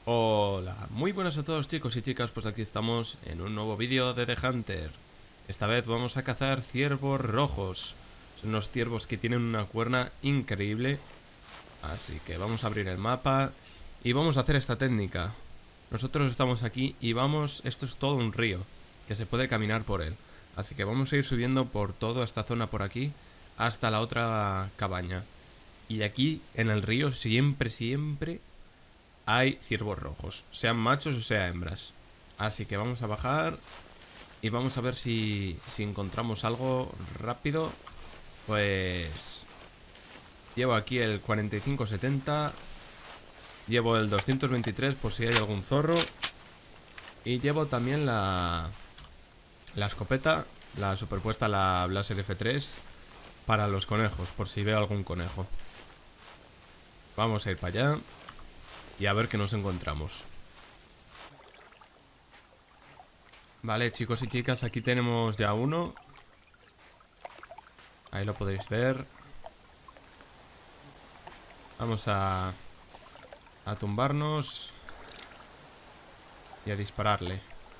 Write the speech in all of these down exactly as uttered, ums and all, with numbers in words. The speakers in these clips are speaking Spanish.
Hola, muy buenas a todos chicos y chicas, pues aquí estamos en un nuevo vídeo de The Hunter. Esta vez vamos a cazar ciervos rojos. Son unos ciervos que tienen una cuerna increíble. Así que vamos a abrir el mapa y vamos a hacer esta técnica. Nosotros estamos aquí y vamos, esto es todo un río, que se puede caminar por él. Así que vamos a ir subiendo por toda esta zona por aquí hasta la otra cabaña. Y aquí en el río siempre, siempre hay ciervos rojos, sean machos o sean hembras. Así que vamos a bajar y vamos a ver si, si encontramos algo rápido. Pues llevo aquí el cuarenta y cinco setenta. Llevo el doscientos veintitrés por si hay algún zorro. Y llevo también la, la escopeta, la superpuesta, la Blaser F tres, para los conejos, por si veo algún conejo. Vamos a ir para allá y a ver qué nos encontramos. Vale, chicos y chicas, aquí tenemos ya uno. Ahí lo podéis ver. Vamos a a tumbarnos y a dispararle.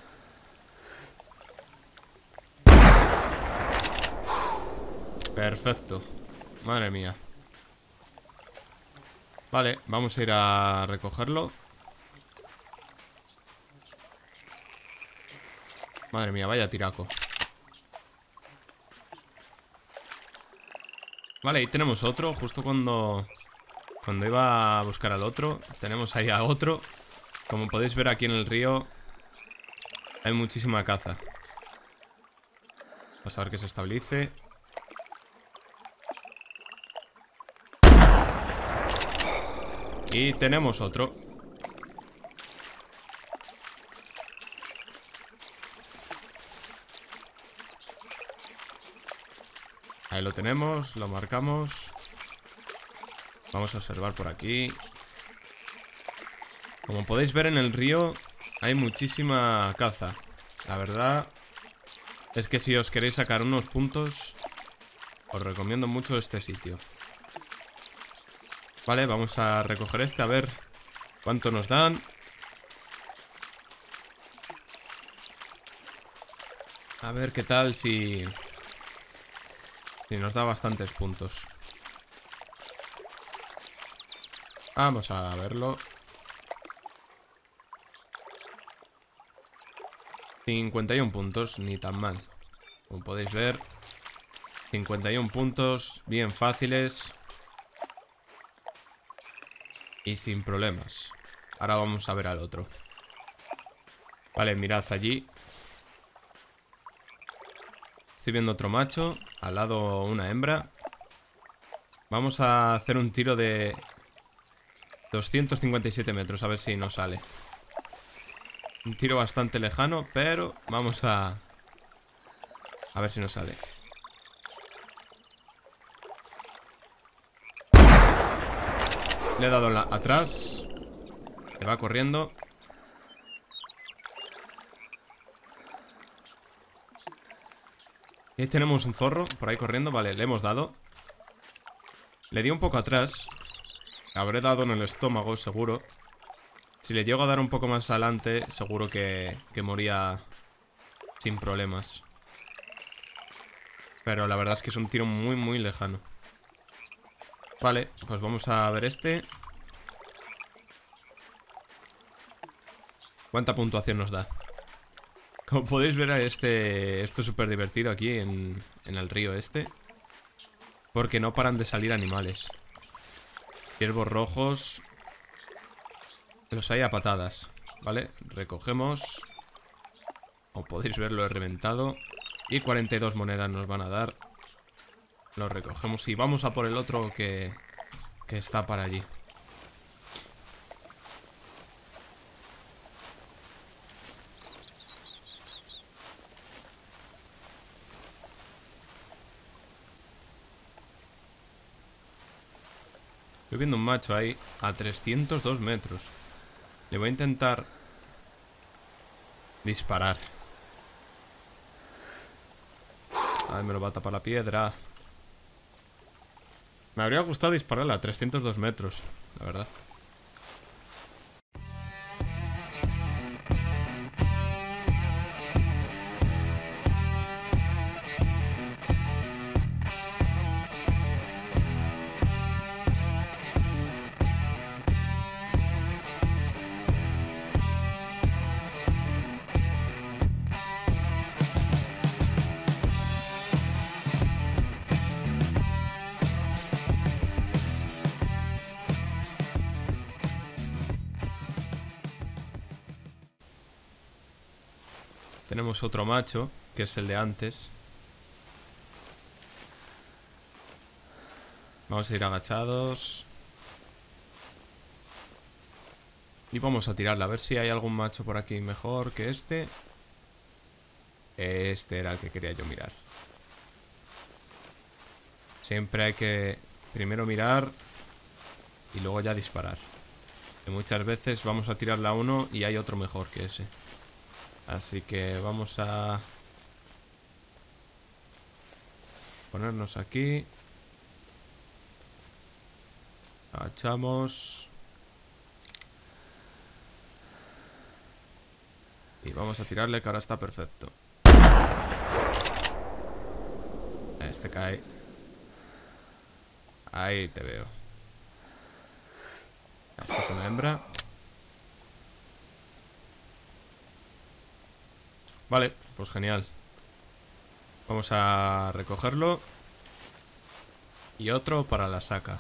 Perfecto. Madre mía. Vale, vamos a ir a recogerlo. Madre mía, vaya tiraco. Vale, ahí tenemos otro. Justo cuando Cuando iba a buscar al otro, tenemos ahí a otro. Como podéis ver aquí en el río, hay muchísima caza. Vamos a ver que se estabilice. Y tenemos otro. Ahí lo tenemos, lo marcamos. Vamos a observar por aquí. Como podéis ver en el río hay muchísima caza. La verdad es que si os queréis sacar unos puntos, os recomiendo mucho este sitio. Vale, vamos a recoger este, a ver cuánto nos dan. A ver qué tal si... Si nos da bastantes puntos. Vamos a verlo. cincuenta y uno puntos, ni tan mal. Como podéis ver, cincuenta y uno puntos, bien fáciles y sin problemas. Ahora vamos a ver al otro. Vale, mirad allí. Estoy viendo otro macho, al lado una hembra. Vamos a hacer un tiro de doscientos cincuenta y siete metros, a ver si nos sale. Un tiro bastante lejano, pero vamos a... A ver si nos sale. Le he dado la... atrás. Le va corriendo. Y ahí tenemos un zorro por ahí corriendo. Vale, le hemos dado. Le di un poco atrás. Habré dado en el estómago, seguro. Si le llego a dar un poco más adelante, seguro que, que moría sin problemas. Pero la verdad es que es un tiro muy, muy lejano. Vale, pues vamos a ver este. ¿Cuánta puntuación nos da? Como podéis ver, este, esto es súper divertido aquí en, en el río este. Porque no paran de salir animales. Ciervos rojos. Los hay a patadas. Vale, recogemos. Como podéis ver, lo he reventado. Y cuarenta y dos monedas nos van a dar. Lo recogemos y vamos a por el otro que, que está para allí. Estoy viendo un macho ahí a trescientos dos metros. Le voy a intentar disparar. Ay, me lo va a tapar la piedra. Me habría gustado dispararle a trescientos dos metros, la verdad. tenemos otro macho, que es el de antes. Vamos a ir agachados. Y vamos a tirarla, a ver si hay algún macho por aquí mejor que este. Este era el que quería yo mirar. Siempre hay que primero mirar y luego ya disparar. Que muchas veces vamos a tirarla a uno y hay otro mejor que ese. Así que vamos a ponernos aquí. Agachamos. Y vamos a tirarle, que ahora está perfecto. Este cae. Ahí te veo. Esta es una hembra. Vale, pues genial. Vamos a recogerlo. Y otro para la saca.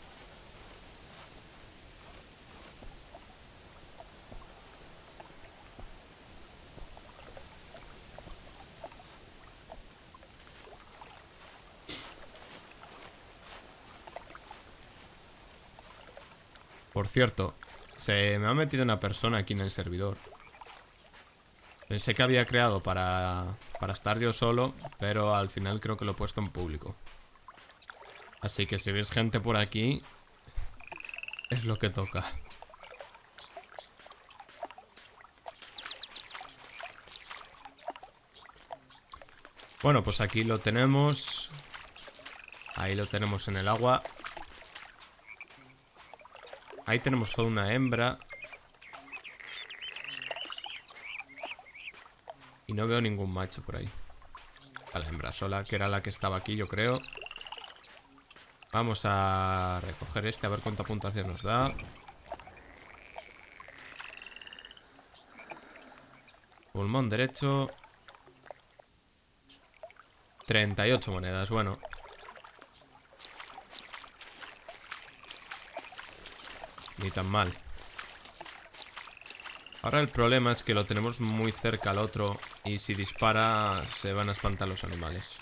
Por cierto, se me ha metido una persona aquí en el servidor. Pensé que había creado para, para estar yo solo, pero al final creo que lo he puesto en público. Así que si veis gente por aquí, es lo que toca. Bueno, pues aquí lo tenemos. Ahí lo tenemos en el agua. Ahí tenemos solo una hembra. Y no veo ningún macho por ahí. A la hembra sola, que era la que estaba aquí, yo creo. Vamos a recoger este, a ver cuánta puntuación nos da. Pulmón derecho. treinta y ocho monedas, bueno. Ni tan mal. Ahora el problema es que lo tenemos muy cerca al otro. Y si dispara se van a espantar los animales.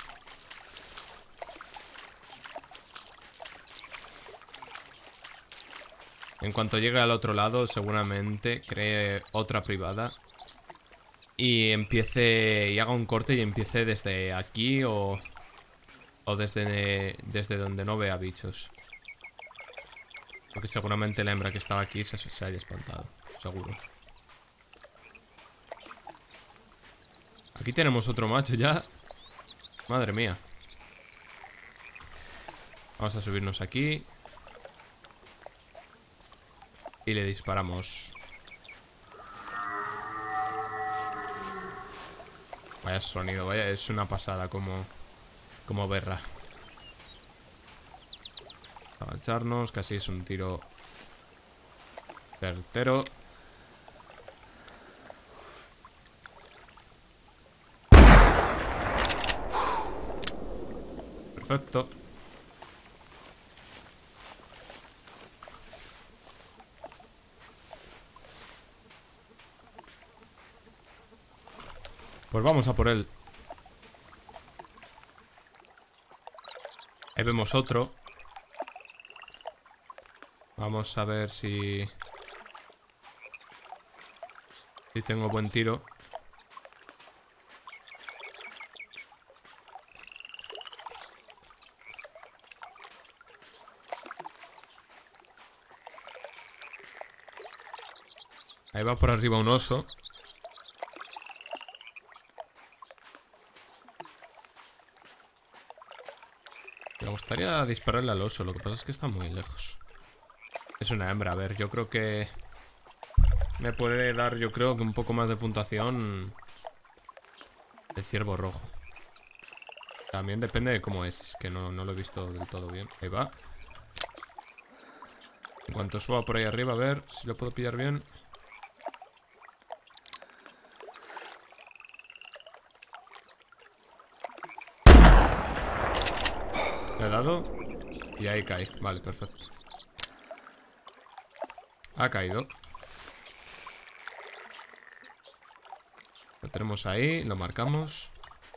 En cuanto llegue al otro lado, seguramente cree otra privada y empiece y haga un corte y empiece desde aquí o, o desde, desde donde no vea bichos. Porque seguramente la hembra que estaba aquí se, se haya espantado, seguro. Aquí tenemos otro macho ya. Madre mía. Vamos a subirnos aquí. Y le disparamos. Vaya sonido, vaya, es una pasada como, como berra. Agacharnos, casi es un tiro certero. Perfecto. Pues vamos a por él. Ahí vemos otro. Vamos a ver si... Si tengo buen tiro. Ahí va por arriba un oso. Me gustaría dispararle al oso, lo que pasa es que está muy lejos. Es una hembra, a ver, yo creo que... Me puede dar, yo creo que un poco más de puntuación el ciervo rojo. También depende de cómo es, que no, no lo he visto del todo bien. Ahí va. En cuanto suba por ahí arriba, a ver si lo puedo pillar bien. Le he dado y ahí cae. Vale, perfecto. Ha caído. Lo tenemos ahí, lo marcamos.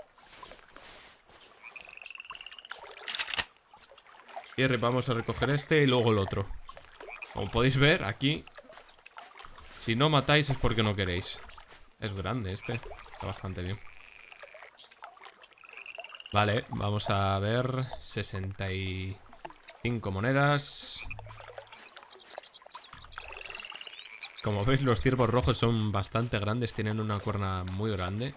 Y vamos a recoger este y luego el otro. Como podéis ver, aquí, si no matáis es porque no queréis. Es grande este. Está bastante bien. Vale, vamos a ver. sesenta y cinco monedas. Como veis, los ciervos rojos son bastante grandes. Tienen una cuerna muy grande.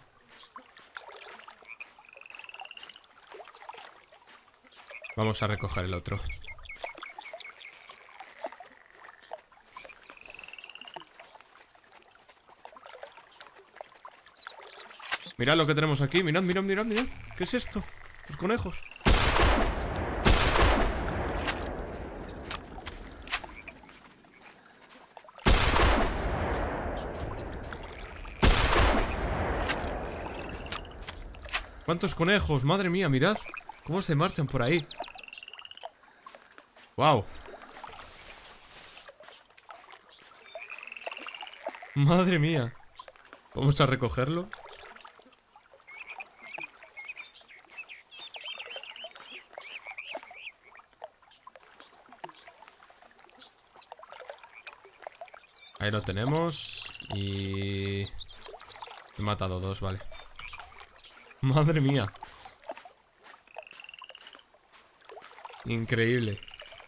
Vamos a recoger el otro. Mirad lo que tenemos aquí. Mirad, mirad, mirad, mirad. ¿Qué es esto? Los conejos. ¿Cuántos conejos? Madre mía, mirad cómo se marchan por ahí. ¡Wow! Madre mía. Vamos a recogerlo. Ahí lo tenemos. Y... he matado dos, vale. Madre mía. Increíble.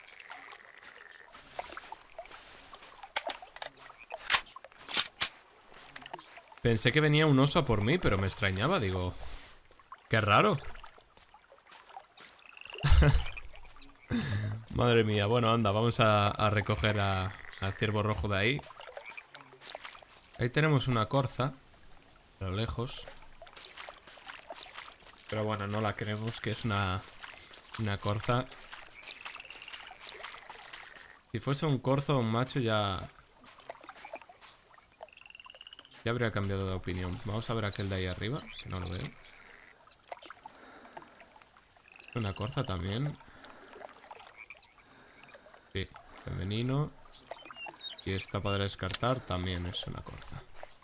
Pensé que venía un oso a por mí, pero me extrañaba, digo. Qué raro. Madre mía, bueno, anda, vamos a, a recoger a, al ciervo rojo de ahí. Ahí tenemos una corza, a lo lejos. Pero bueno, no la queremos, que es una, una corza. Si fuese un corzo o un macho ya... ya habría cambiado de opinión. Vamos a ver aquel de ahí arriba, que no lo veo. Una corza también. Sí, femenino. Y esta para descartar también es una corza.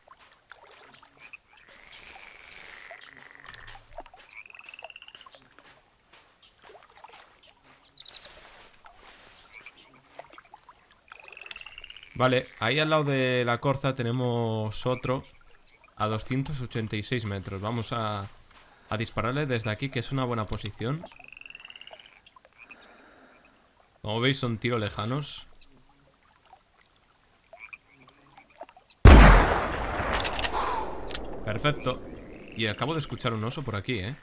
Vale, ahí al lado de la corza tenemos otro a doscientos ochenta y seis metros. Vamos a, a dispararle desde aquí, que es una buena posición. Como veis, son tiros lejanos. Perfecto. Y acabo de escuchar un oso por aquí, ¿eh?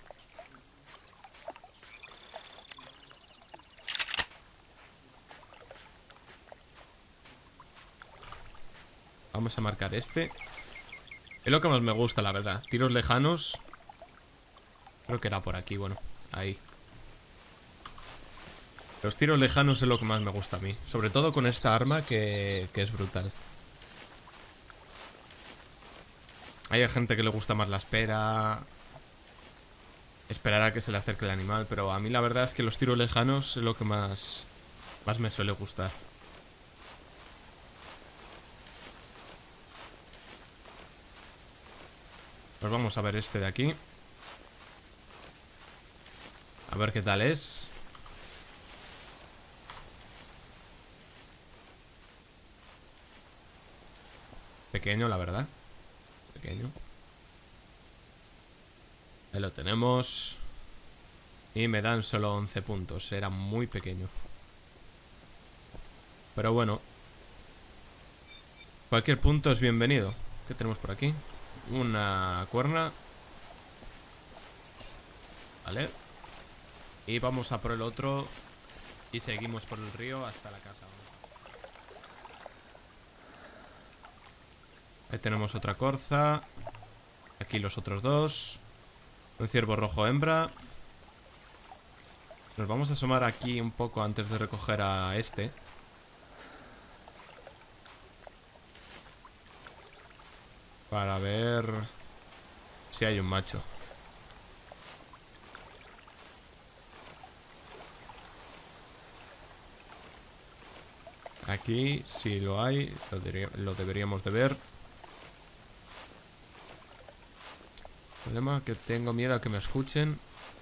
Vamos a marcar este. Es lo que más me gusta, la verdad. Tiros lejanos. Creo que era por aquí, bueno. Ahí. Los tiros lejanos es lo que más me gusta a mí. Sobre todo con esta arma que, que es brutal. Hay gente que le gusta más la espera. Esperar a que se le acerque el animal. Pero a mí la verdad es que los tiros lejanos es lo que más, más me suele gustar. Pues vamos a ver este de aquí. A ver qué tal es. Pequeño, la verdad. Pequeño. Ahí lo tenemos. Y me dan solo once puntos. Era muy pequeño. Pero bueno. Cualquier punto es bienvenido. ¿Qué tenemos por aquí? Una cuerna. Vale. Y vamos a por el otro. Y seguimos por el río hasta la casa. Ahí tenemos otra corza. Aquí los otros dos. Un ciervo rojo hembra. Nos vamos a asomar aquí un poco antes de recoger a este. Para ver si hay un macho. Aquí, si lo hay, lo, debería, lo deberíamos de ver. problema que tengo miedo a que me escuchen.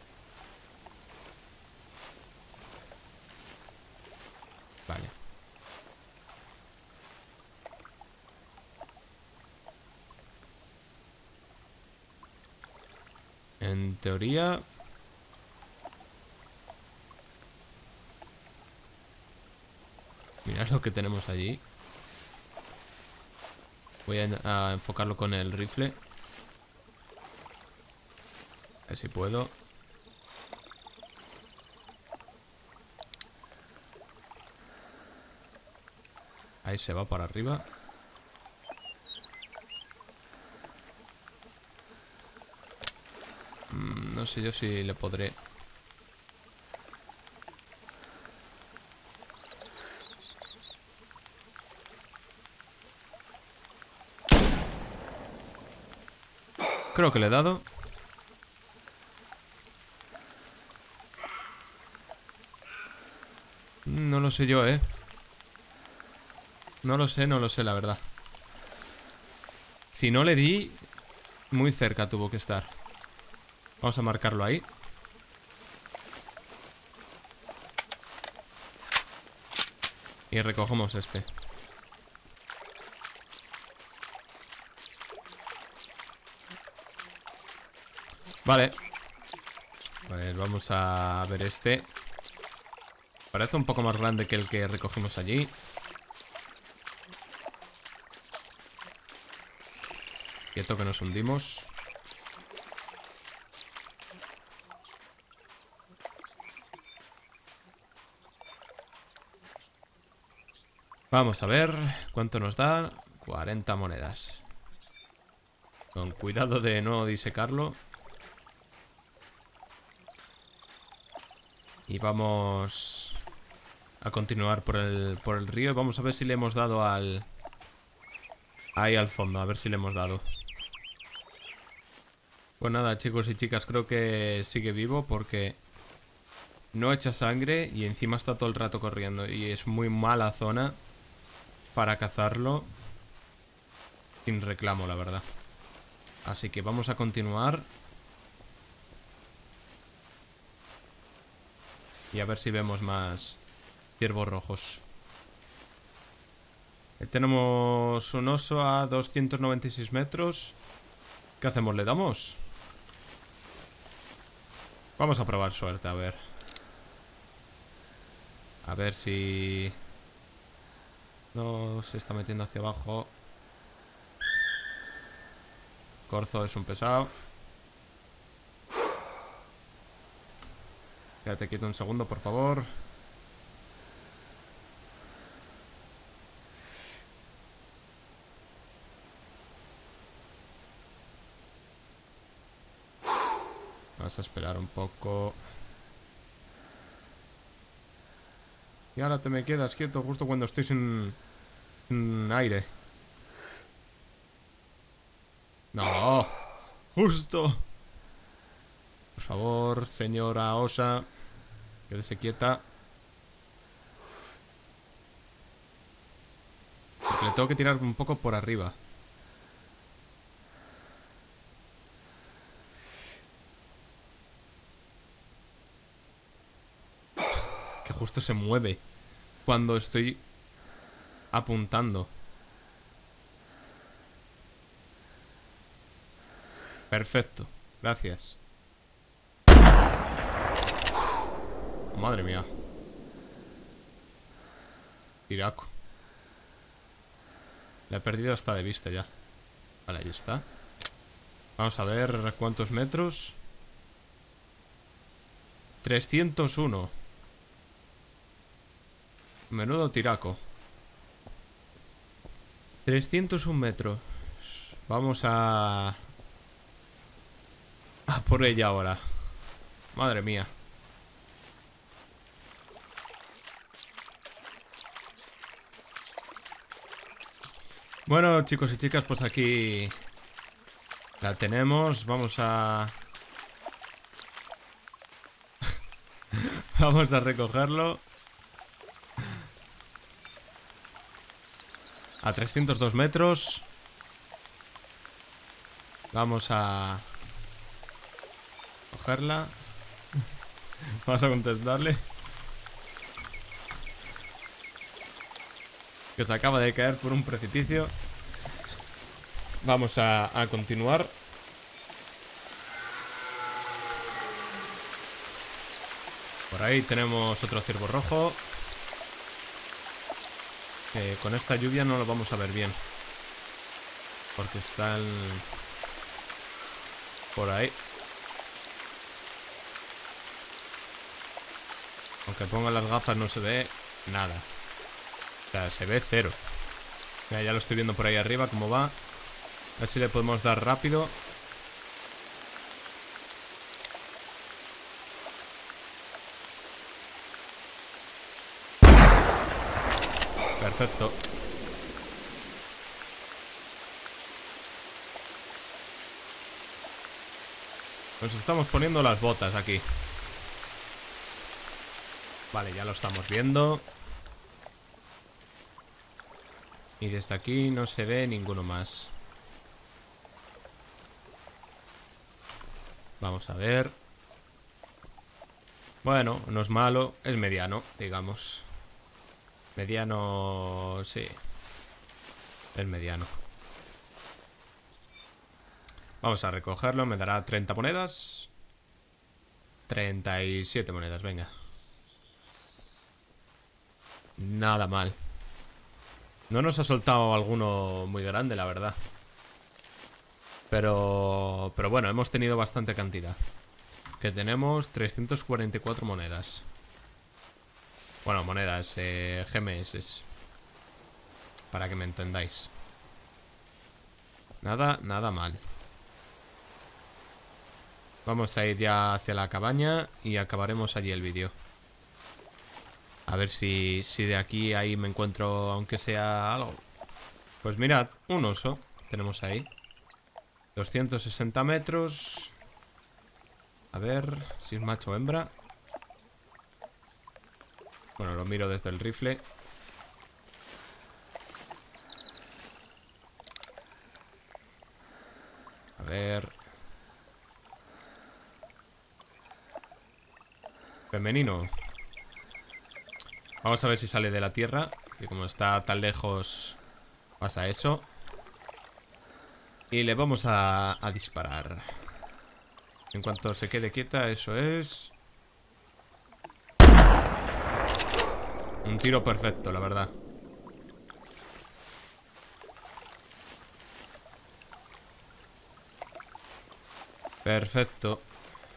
Vale. En teoría... Mirad lo que tenemos allí. Voy a, a enfocarlo con el rifle. A ver si puedo. Ahí se va para arriba. Mm, no sé yo si le podré... Creo que le he dado. No lo sé yo, eh. No lo sé, no lo sé, la verdad. Si no le di, muy cerca tuvo que estar. Vamos a marcarlo ahí. Y recogemos este. Vale. Pues vamos a ver este. Parece un poco más grande que el que recogimos allí. Quieto que nos hundimos. Vamos a ver cuánto nos da. cuarenta monedas. Con cuidado de no disecarlo. Y vamos a continuar por el, por el río. Vamos a ver si le hemos dado al... Ahí al fondo, a ver si le hemos dado. Pues nada, chicos y chicas, creo que sigue vivo porque no echa sangre y encima está todo el rato corriendo. Y es muy mala zona para cazarlo sin reclamo, la verdad. Así que vamos a continuar. Y a ver si vemos más ciervos rojos. Ahí tenemos un oso a doscientos noventa y seis metros. ¿Qué hacemos? ¿Le damos? Vamos a probar suerte, a ver. A ver si... No se está metiendo hacia abajo. Corzo es un pesado. Quédate quieto un segundo, por favor. Vamos a esperar un poco. Y ahora te me quedas quieto justo cuando estoy sin, sin aire. No, justo. Por favor, señora osa, quédese quieta. Porque le tengo que tirar un poco por arriba. Que justo se mueve cuando estoy apuntando. Perfecto, gracias. Madre mía. Tiraco. Le he perdido hasta de vista ya. Vale, ahí está. Vamos a ver cuántos metros. trescientos uno. Menudo tiraco. trescientos uno metros. Vamos a... A por ella ahora. Madre mía. Bueno, chicos y chicas, pues aquí la tenemos. Vamos a... Vamos a recogerlo. A trescientos dos metros. Vamos a... cogerla. Vamos a contestarle. Que se acaba de caer por un precipicio. Vamos a, a continuar. Por ahí tenemos otro ciervo rojo. Que con esta lluvia no lo vamos a ver bien. Porque están por ahí. Aunque ponga las gafas no se ve nada. O sea, se ve cero. Mira, ya lo estoy viendo por ahí arriba cómo va. A ver si le podemos dar rápido. Perfecto. Nos estamos poniendo las botas aquí. Vale, ya lo estamos viendo. Y desde aquí no se ve ninguno más. Vamos a ver. Bueno, no es malo, es mediano, digamos. Mediano, sí. Es mediano. Vamos a recogerlo, me dará treinta monedas. treinta y siete monedas, venga. Nada mal. No nos ha soltado alguno muy grande, la verdad. Pero... Pero bueno, hemos tenido bastante cantidad. Que tenemos trescientas cuarenta y cuatro monedas. Bueno, monedas, eh, G M S. Para que me entendáis. Nada, nada mal. Vamos a ir ya hacia la cabaña y acabaremos allí el vídeo. A ver si, si de aquí ahí me encuentro, aunque sea algo. Pues mirad, un oso tenemos ahí. doscientos sesenta metros. A ver si es macho o hembra. Bueno, lo miro desde el rifle. A ver. Femenino. Vamos a ver si sale de la tierra. Que como está tan lejos pasa eso. Y le vamos a, a disparar. En cuanto se quede quieta, eso es. Un tiro perfecto, la verdad. Perfecto.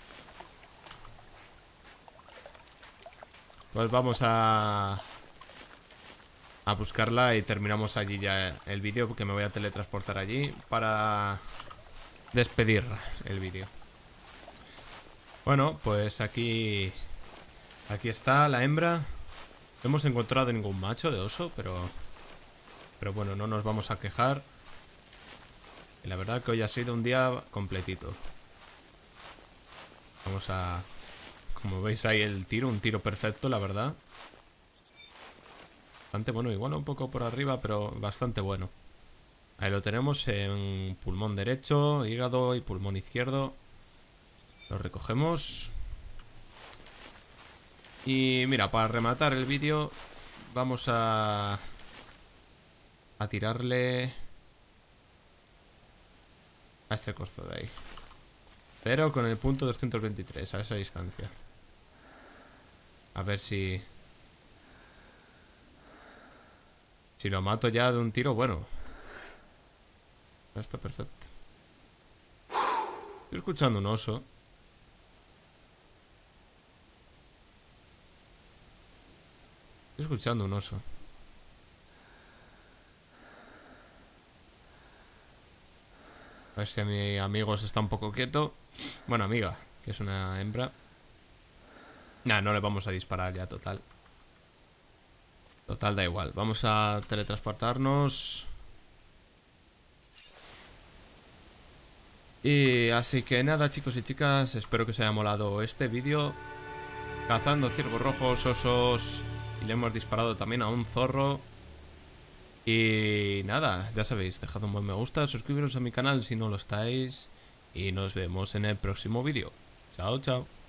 Pues vamos a... A buscarla y terminamos allí ya el vídeo, porque me voy a teletransportar allí para despedir el vídeo. Bueno, pues aquí... Aquí está la hembra. No hemos encontrado ningún macho de oso, pero... Pero bueno, no nos vamos a quejar. Y la verdad que hoy ha sido un día completito. Vamos a... Como veis ahí el tiro, un tiro perfecto, la verdad. Bastante bueno, igual un poco por arriba, pero bastante bueno. Ahí lo tenemos en pulmón derecho, hígado y pulmón izquierdo. Lo recogemos. Y mira, para rematar el vídeo, vamos a... A tirarle... A este corzo de ahí. Pero con el punto doscientos veintitrés, a esa distancia. A ver si... Si lo mato ya de un tiro, bueno. Está perfecto. Estoy escuchando un oso. Estoy escuchando un oso. A ver si mi amigo se está un poco quieto. Bueno, amiga, que es una hembra. Nah, no le vamos a disparar ya, total. Total, da igual. Vamos a teletransportarnos. Y así que nada, chicos y chicas, espero que os haya molado este vídeo. Cazando ciervos rojos, osos. Y le hemos disparado también a un zorro. Y nada, ya sabéis, dejad un buen me gusta, suscribiros a mi canal si no lo estáis. Y nos vemos en el próximo vídeo. Chao, chao.